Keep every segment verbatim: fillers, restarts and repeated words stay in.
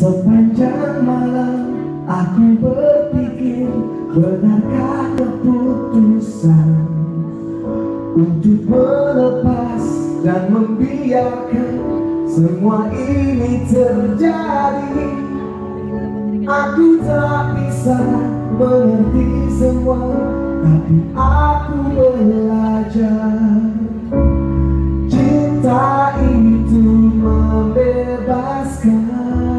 Sepanjang malam aku berpikir, benarkah keputusan untuk melepas dan membiarkan semua ini terjadi. Aku tak bisa mengerti semua, tapi aku belajar. Cinta itu membebaskan.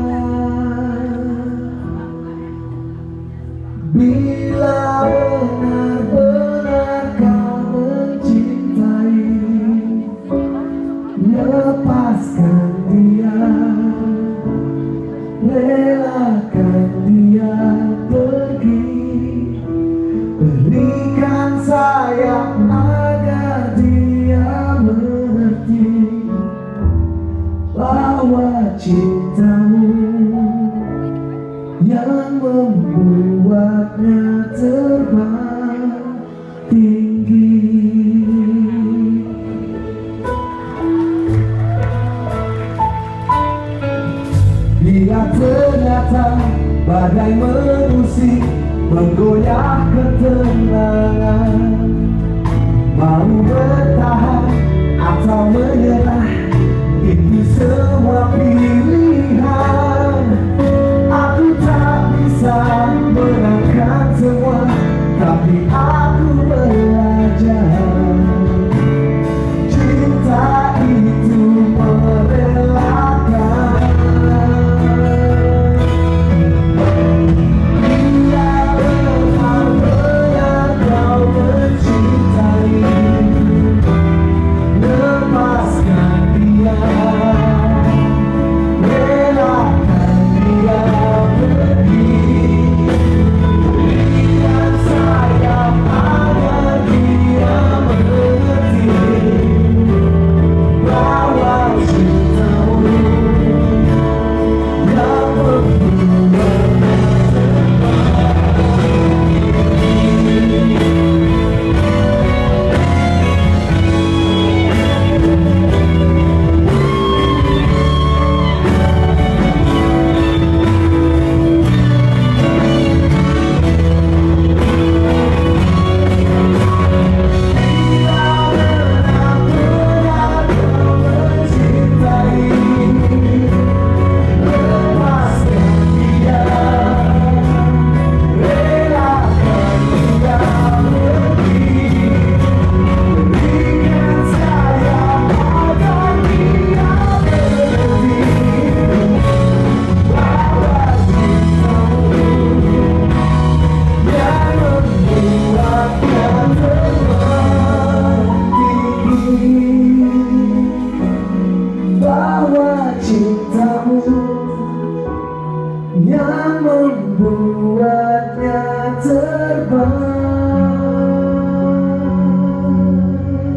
Bila benar-benar kau mencintai, lepaskan dia, relakan dia pergi. Berikan sayang agar dia mengerti bahwa cintamu yang membuatnya terbang tinggi. Bila ternyata badai mengusik, menggoyah ketenangan, mau bertahan atau menyerah, itu semua pilihan. Aku tak bisa menangkan semua, tapi aku belajar. Cinta itu merelakan. Bila benar-benar kau mencintai, lepaskan dia, relakan dia pergi. Berikan sayang agar dia mengerti bahwa cintamu yang membuatnya cintamu yang membuatnya terbang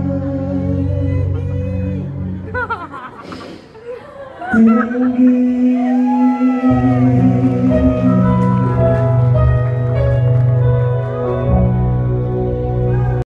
tinggi.